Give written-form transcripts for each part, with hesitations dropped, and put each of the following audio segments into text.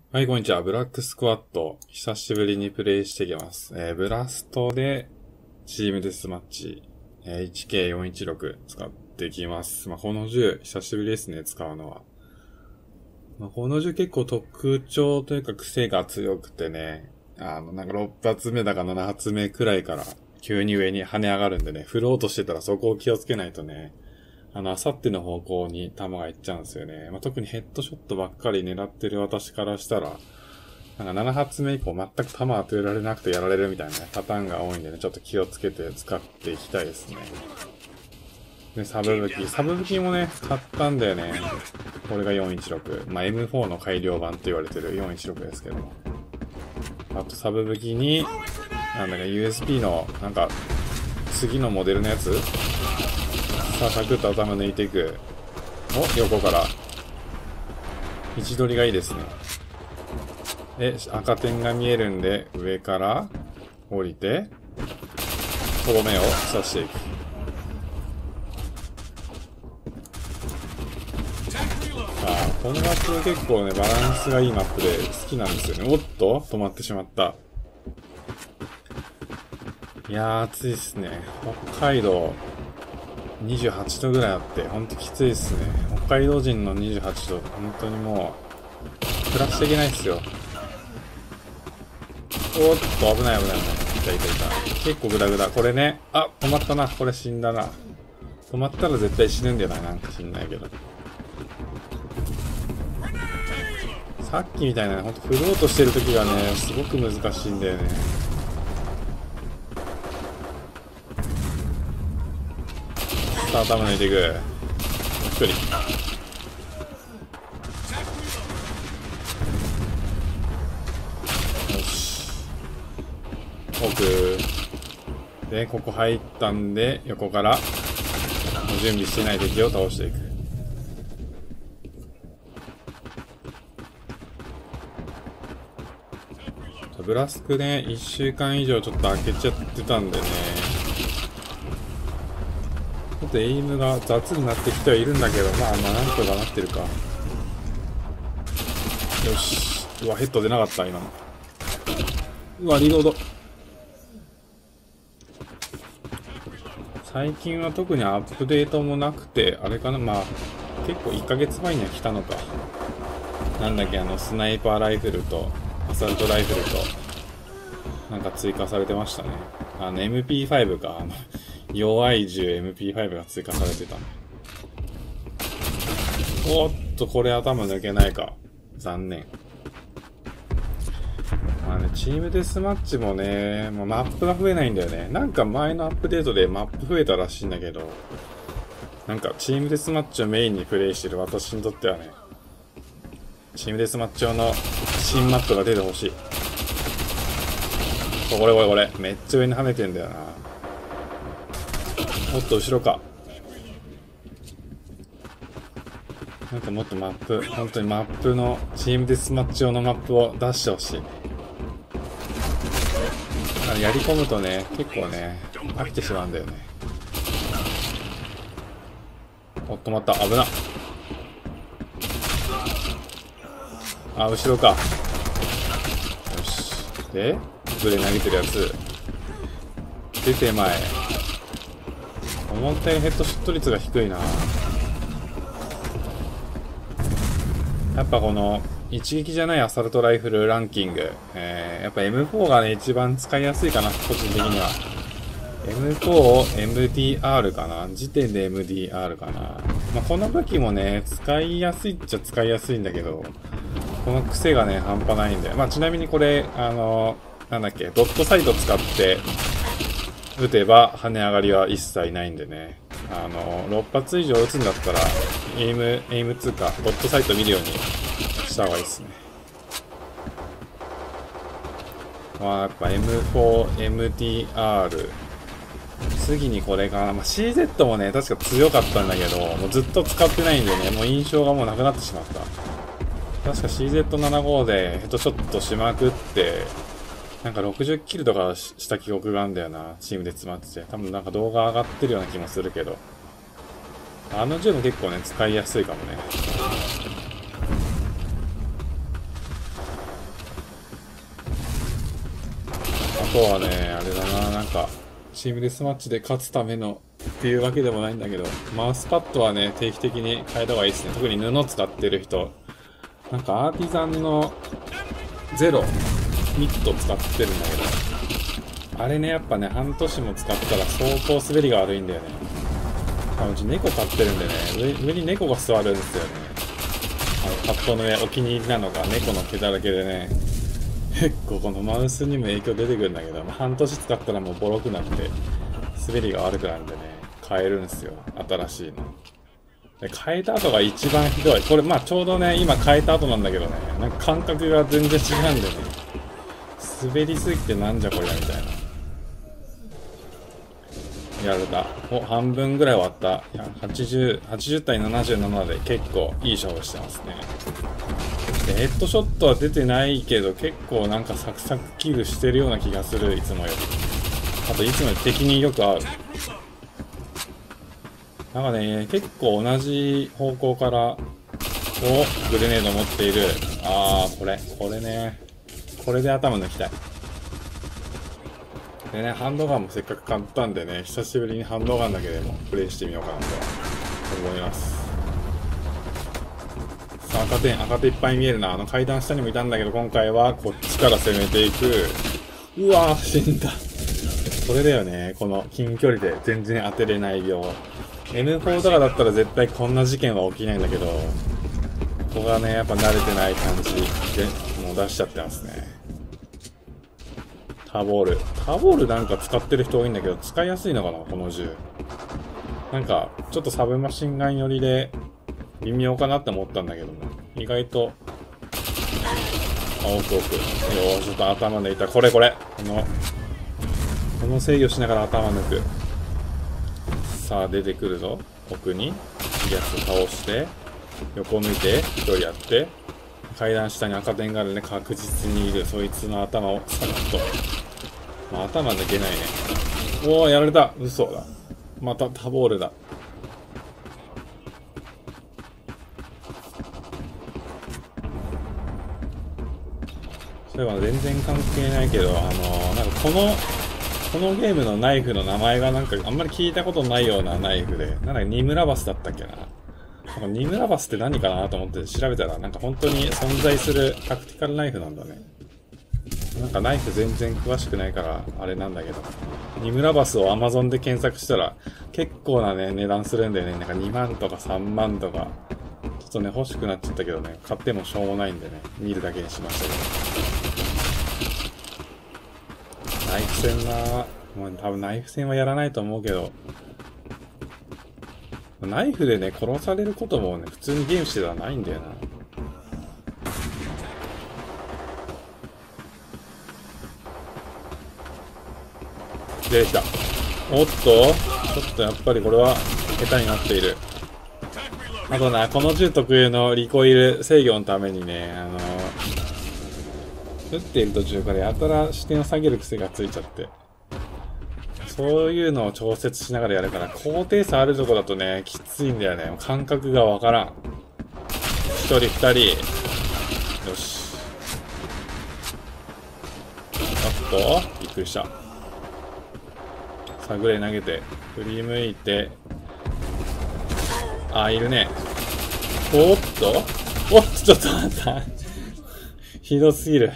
はい、こんにちは。ブラックスクワット。久しぶりにプレイしていきます。ブラストで、チームデスマッチ、1K416 使っていきます。この銃、久しぶりですね、使うのは。この銃結構特徴というか癖が強くてね、6発目だか7発目くらいから、急に上に跳ね上がるんでね、振ろうとしてたらそこを気をつけないとね、あさっての方向に弾が行っちゃうんですよね。特にヘッドショットばっかり狙ってる私からしたら、7発目以降全く弾当てられなくてやられるみたいな、ね、パターンが多いんでね、ちょっと気をつけて使っていきたいですね。で、サブ武器もね、買ったんだよね。これが416。M4 の改良版と言われてる416ですけども。あとサブ武器に、USB の、次のモデルのやつさあ、サクッと頭抜いていく。お、横から。位置取りがいいですね。で、赤点が見えるんで、上から降りて、とどめを刺していく。このマップ結構ね、バランスがいいマップで好きなんですよね。おっと止まってしまった。いやー、暑いっすね。北海道、28度ぐらいあって、ほんときついっすね。北海道人の28度、本当にもう、暮らしていけないっすよ。おっと、危ない。いた。結構グダグダ。これね、止まったな。これ死んだな。止まったら絶対死ぬんだよな。なんか死んないけど。さっきみたいな、ほんと振ろうとしてる時がね、すごく難しいんだよね。さあ、頭抜いていく。一人。よし。奥。で、ここ入ったんで、横から、準備してない敵を倒していく。ブラスクね、1週間以上ちょっと開けちゃってたんでね。ちょっとエイムが雑になってきてはいるんだけど、なんとかなってるか。よし。うわ、ヘッド出なかった、今の。うわ、リロード。最近は特にアップデートもなくて、あれかな、結構1ヶ月前には来たのか。スナイパーライフルと、アサルトライフルと、追加されてましたね。MP5 か、弱い銃 MP5 が追加されてた。おっと、これ頭抜けないか。残念。チームデスマッチもね、マップが増えないんだよね。前のアップデートでマップ増えたらしいんだけど、チームデスマッチをメインにプレイしてる私にとってはね、チームデスマッチ用の新マップが出てほしい。これ。めっちゃ上に跳ねてんだよな。もっと後ろか。もっとマップ、本当にマップの、チームデスマッチ用のマップを出してほしい。やり込むとね、結構ね、飽きてしまうんだよね。お、止まった。危な。後ろか。よし。で、ブレ投げてるやつ。出て前。思ったよりヘッドショット率が低いな。やっぱこの、一撃じゃないアサルトライフルランキング。やっぱ M4 がね、一番使いやすいかな、個人的には。M4、MDR かな。時点で MDR かな。この武器もね、使いやすいっちゃ使いやすいんだけど、この癖がね、半端ないんで。ちなみにこれ、ドットサイト使って、撃てば跳ね上がりは一切ないんでね。6発以上撃つんだったら、エイムつうか、ドットサイト見るようにした方がいいですね。やっぱ M4、MDR。次にこれかな。CZ もね、確か強かったんだけど、もうずっと使ってないんでね、もう印象がもうなくなってしまった。確か CZ75 でヘッドショットしまくって、60キルとかした記憶があるんだよな、チームで詰まってて。多分動画上がってるような気もするけど。あの銃も結構ね、使いやすいかもね。 とはね、あれだな、なんか、チームデスマッチで勝つためのっていうわけでもないんだけど、マウスパッドはね、定期的に変えた方がいいですね。特に布使ってる人。なんかアーティザンのゼロ、ミット使ってるんだけど、あれね、やっぱね、半年も使ったら相当滑りが悪いんだよね。うち猫飼ってるんでね、上に猫が座るんですよね。パッドの上、お気に入りなのが猫の毛だらけでね、結構このマウスにも影響出てくるんだけど、半年使ったらもうボロくなって、滑りが悪くなるんでね、変えるんですよ。新しいの。で、変えた後が一番ひどい。これまあちょうどね、今変えた後なんだけどね、なんか感覚が全然違うんでね、滑りすぎてなんじゃこりゃみたいな。やられた。お、半分ぐらい終わった。いや、80対77で結構いい勝負してますね。で、ヘッドショットは出てないけど、結構なんかサクサクキルしてるような気がする、いつもより。あと、いつもより敵によく合う。なんかね、結構同じ方向から、グレネード持っている。これね。これで頭抜きたい。でね、ハンドガンもせっかく買ったんでね、久しぶりにハンドガンだけでもプレイしてみようかなと思います。さあ、赤手いっぱい見えるな。階段下にもいたんだけど、今回はこっちから攻めていく。うわぁ、死んだ。それだよね。この近距離で全然当てれない病。M4 とかだったら絶対こんな事件は起きないんだけど、ここがね、やっぱ慣れてない感じで、もう出しちゃってますね。ターボールなんか使ってる人多いんだけど、使いやすいのかな、この銃。なんか、ちょっとサブマシンガン寄りで、微妙かなって思ったんだけども、意外と、奥。ちょっと頭抜いた。これ。この制御しながら頭抜く。さあ、出てくるぞ。奥に、やつ倒して、横向いて、一人やって、階段下に赤点があるね、確実にいる。そいつの頭をサクッと。まあ、頭抜けないね。おー、やられた。嘘だ。またタボールだ。そういえば全然関係ないけど、なんかこのゲームのナイフの名前がなんかあんまり聞いたことないようなナイフで、なんかニムラバスだったっけな。なんかニムラバスって何かなと思って調べたら、なんか本当に存在するタクティカルナイフなんだね。なんかナイフ全然詳しくないからあれなんだけど、ニムラバスを Amazon で検索したら結構なね値段するんでね、なんか2万とか3万とか、ちょっとね欲しくなっちゃったけどね、買ってもしょうもないんでね、見るだけにしましたけど。ナイフ戦な、もう多分ナイフ戦はやらないと思うけど、ナイフでね殺されることもね普通にゲームしてたらないんだよな。出てきた。おっと、ちょっとやっぱりこれは下手になっている。あとな、この銃特有のリコイル制御のためにね、撃っている途中からやたら視点を下げる癖がついちゃって、そういうのを調節しながらやるから、高低差あるとこだとね、きついんだよね。感覚がわからん。一人二人。よし。おっと、びっくりした。さあ、グレー投げて、振り向いて、あ、いるね。おっと、ちょっと待った。ひどすぎる。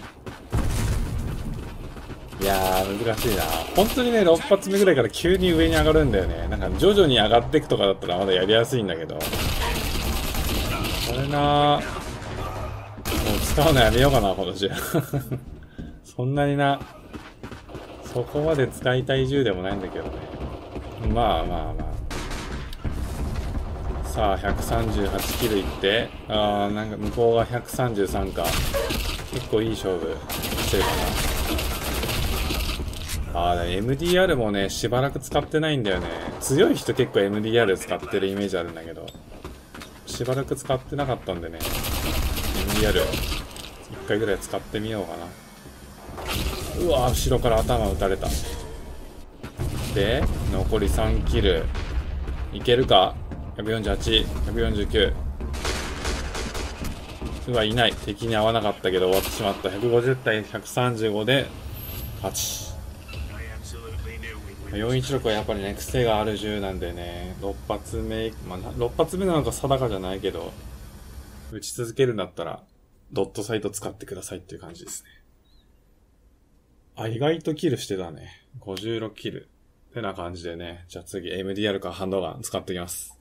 いやー、難しいな。本当にね、6発目ぐらいから急に上に上がるんだよね。なんか徐々に上がっていくとかだったらまだやりやすいんだけど。これなー、もう使うのやめようかな、この銃。そんなにな、そこまで使いたい銃でもないんだけどね。まあ。さあ、138キルいって、なんか向こうが133か。結構いい勝負してるかな。MDR もね、しばらく使ってないんだよね。強い人結構 MDR 使ってるイメージあるんだけど、しばらく使ってなかったんでね、MDR、一回ぐらい使ってみようかな。うわぁ、後ろから頭打たれた。で、残り3キル。いけるか？ 148、149。うわ、いない。敵に合わなかったけど終わってしまった。150対135で 8。416はやっぱりね、癖がある銃なんでね、6発目、6発目なのか定かじゃないけど、撃ち続けるんだったら、ドットサイト使ってくださいっていう感じですね。意外とキルしてたね。56キル。ってな感じでね、じゃあ次 MDR かハンドガン使ってきます。